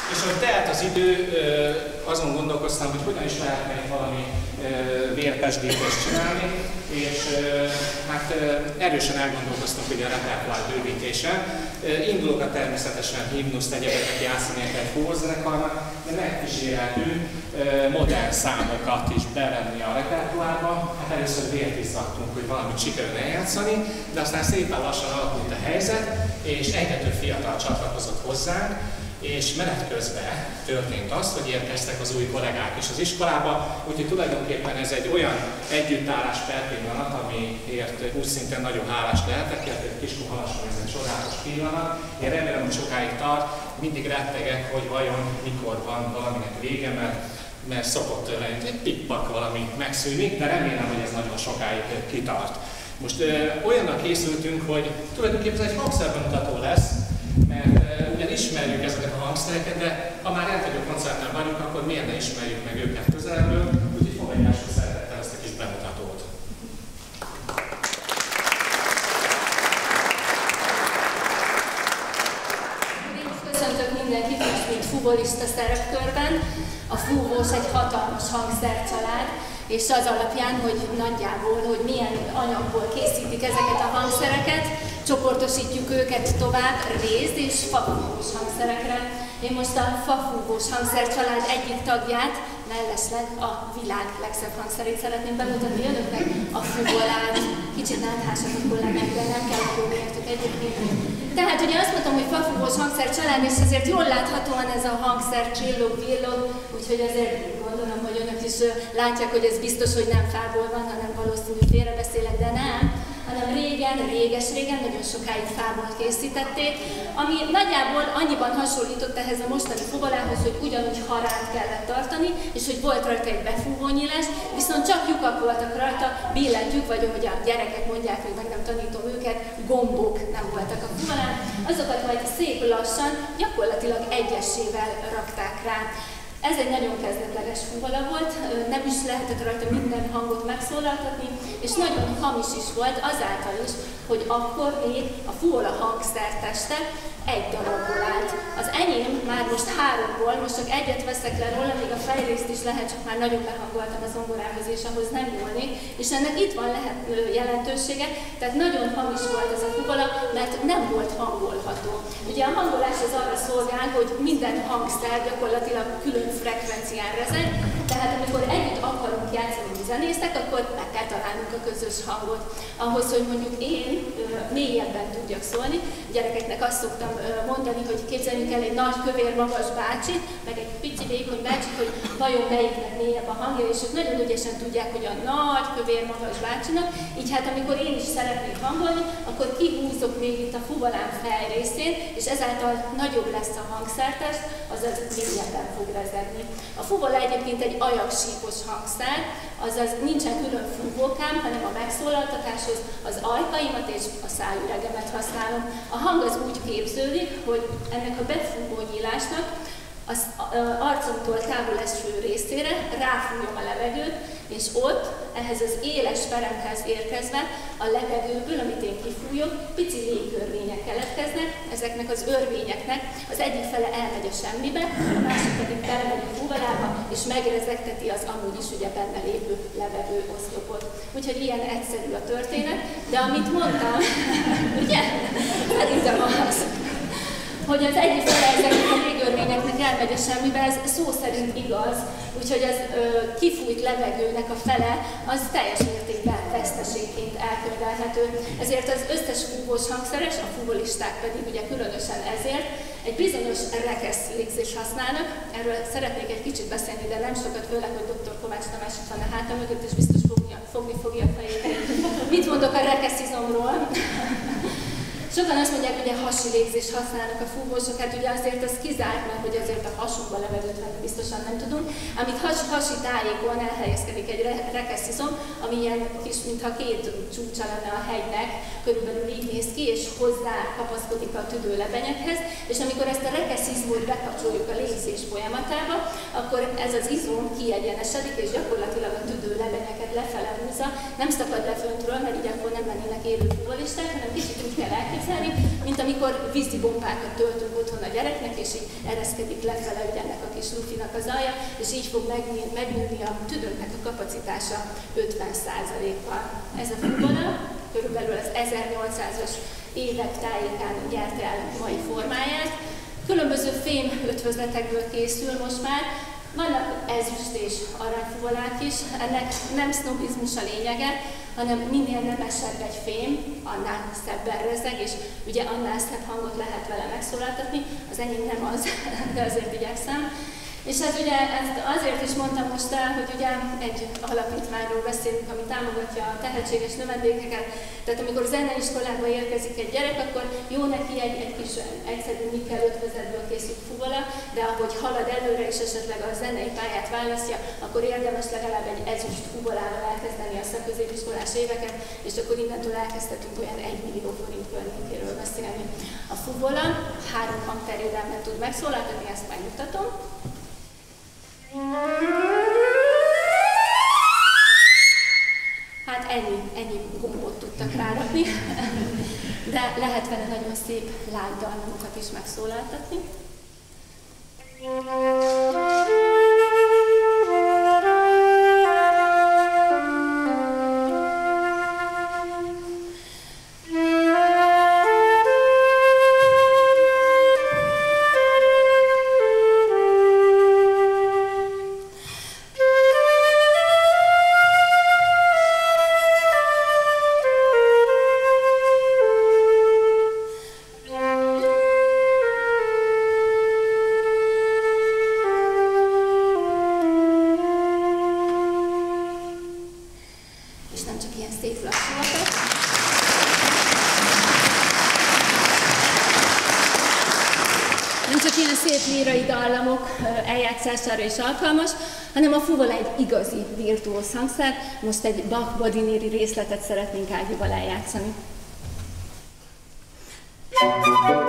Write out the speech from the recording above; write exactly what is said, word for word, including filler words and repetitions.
És ahogy telt az idő, azon gondolkoztam, hogy hogyan is lehetne valami vérpesdítést csinálni, és hát erősen elgondolkoztunk ugye a repertoár bővítésen. Indulókat természetesen himnuszt, egyebeket játszani egy fúvózenekarnak, de megkíséreltünk modern számokat is bevenni a repertoárba. Hát először vért izzadtunk, hogy valamit sikerülne eljátszani, de aztán szépen lassan alakult a helyzet, és egyre több fiatal csatlakozott hozzánk, és menet közben történt az, hogy érkeztek az új kollégák is az iskolába, úgyhogy tulajdonképpen ez egy olyan együttállás per pillanat, amiért úgy szintén nagyon hálás lehetek, illetve egy Kiskunhalason ez egy csodálatos pillanat. Én remélem, hogy sokáig tart, mindig rettegek, hogy vajon mikor van valaminek vége, mert, mert szokott lenni, egy pippak valami megszűnik, de remélem, hogy ez nagyon sokáig kitart. Most ö, olyannak készültünk, hogy tulajdonképpen ez egy hangszerbemutató lesz, mert uh, ugyan ismerjük ezeket a hangszereket, de ha már rendhagyó koncerten vagyunk, akkor miért ne ismerjük meg őket közelről, úgyhogy fogadjásul szeretettel ezt a kis bemutatót. Én is köszöntök mindenkit, most mint fuvolista szerepkörben. A fúvós egy hatalmas hangszercsalád, és az alapján, hogy nagyjából, hogy milyen anyagból készítik ezeket a hangszereket, csoportosítjuk őket tovább réz- és fafúvós hangszerekre. Én most a fafúvós hangszercsalád egyik tagját, mellesleg a világ legszebb hangszerét szeretném bemutatni önöknek, a fuvolát. Kicsit náthásak a kollégák, de nem kell aggódniatok egyébként. Tehát ugye azt mondtam, hogy fafúvós hangszercsalád, és azért jól láthatóan ez a hangszer csillog-villog, úgyhogy azért gondolom, hogy önök is látják, hogy ez biztos, hogy nem fából van, hanem valószínű félrebeszélek, de nem, hanem régen, réges-régen, nagyon sokáig fából készítették, ami nagyjából annyiban hasonlított ehhez a mostani fuvolához, hogy ugyanúgy haránt kellett tartani, és hogy volt rajta egy befúvónyílás, viszont csak lyukak voltak rajta, billentyűk, vagy ahogy a gyerekek mondják, hogy meg nem tanítom őket, gombok nem voltak a fuvolán, azokat majd szép lassan, gyakorlatilag egyesével rakták rá. Ez egy nagyon kezdetleges fuvola volt, nem is lehetett rajta minden hangot megszólaltatni, és nagyon hamis is volt azáltal is, hogy akkor még a fuvola hangszerteste egy darabból állt. Az enyém már most háromból, most csak egyet veszek le róla, még a fejrészt is lehet, csak már nagyon behangoltam a zongorához, és ahhoz nem nyúlnék, és ennek itt van lehet jelentősége, tehát nagyon hamis volt ez a fuvola, mert nem volt hangolható. Ugye a hangolás az arra szolgál, hogy minden hangszer gyakorlatilag külön frekvencián rezeg, tehát amikor együtt akarunk játszani zenészek, akkor meg kell találnunk a közös hangot. Ahhoz, hogy mondjuk én mélyebben tudjak szólni, gyerekeknek azt szoktam mondani, hogy képzeljünk el egy nagy, kövér, magas bácsi, meg egy pici, vékony bácsi, hogy vajon melyiknek mélyebb a hangja, és ők nagyon ügyesen tudják, hogy a nagy, kövér, magas bácsinak, így hát amikor én is szeretnék hangolni, akkor kihúzok még itt a fuvolám fejrészén, és ezáltal nagyobb lesz a hangszertest, azaz mélyebben fog rezegni. A fuvola egyébként egy ajaksípos hangszer, azaz nincsen külön fúvókám, hanem a megszólaltatáshoz az ajkaimat és a szájüregemet használom. A hang az úgy képződik, hogy ennek a befúvó nyílásnak az arcomtól távol eső részére ráfújom a levegőt, és ott, ehhez az éles peremhez érkezve, a levegőből, amit én kifújok, pici légörvények keletkeznek, ezeknek az örvényeknek az egyik fele elmegy a semmibe, a másik pedig belemegy a fuvolába, és megrezegteti az amúgy is ugye benne lévő levegő oszlopot. Úgyhogy ilyen egyszerű a történet, de amit mondtam, ugye? Szerintem az, hogy az egyik fele ezeknek a légörvényeknek elmegy a semmibe, ez szó szerint igaz, úgyhogy az ö, kifújt levegőnek a fele, az teljes mértékben veszteségként elkönyvelhető. Ezért az összes fúvós hangszeres, a fuvolisták pedig ugye különösen ezért egy bizonyos rekesz légzést használnak. Erről szeretnék egy kicsit beszélni, de nem sokat, főleg, hogy doktor Kovács Tamás itt van a hátam mögött, és biztos fogja, fogni fogja a fejét. Mit mondok a rekeszizomról? Sokan azt mondják, hogy a hasi légzést használnak a fúvósok, hát ugye azért ez kizárt, mert hogy azért a hasunkba levegőt venni biztosan nem tudunk. Amit has, hasi tájékon elhelyezkedik egy re rekeszizom, ami ilyen kis, mintha két csúcsa lenne a hegynek, körülbelül így néz ki, és hozzá kapaszkodik a tüdőlebenyekhez, és amikor ezt a rekeszizmot bekapcsoljuk a légzés folyamatába, akkor ez az izom kiegyenesedik, és gyakorlatilag a tüdőlebenyeket lefele húzza, nem szakad le föntről, mert így akkor nem lennének élő fuvolisták, hanem kicsit úgy kell elképzelni, mint amikor vízibombákat töltünk otthon a gyereknek, és így ereszkedik lefele ugye ennek a kis lufinak az alja, és így fog megnőni a tüdőnknek a kapacitása ötven százalékkal. Ez a fúvola körülbelül az ezernyolcszázas évek tájékán gyártja el mai formáját. Különböző fém ötvözletekből készül most már. Vannak ezüst és aranyfuvolák is, ennek nem sznobizmus a lényege, hanem minél nemesebb egy fém, annál szebben rezeg, és ugye annál szebb hangot lehet vele megszólaltatni. Az enyém nem az, de azért igyekszem. És hát ugye ezt azért is mondtam most el, hogy ugye egy alapítványról beszélünk, ami támogatja a tehetséges növendékeket. Tehát amikor zeneiskolába érkezik egy gyerek, akkor jó neki egy, egy kis egyszerű nikkel ötvözetből készült fuvola, de ahogy halad előre és esetleg a zenei pályát választja, akkor érdemes legalább egy ezüst fuvolával elkezdeni a szakközépiskolás éveket, és akkor innentől elkezdhetünk olyan egy millió forint környékéről beszélni. A fuvola három hangterjedelmet tud megszólaltatni, ezt megmutatom. Hát ennyi, ennyi gombot tudtak rárakni, de lehet vele nagyon szép live dallamokat is megszólaltatni. Lírai dallamok eljátszására is alkalmas, hanem a fuvola egy igazi virtuóz hangszer. Most egy Bach-Badinéri részletet szeretnénk Ágival eljátszani.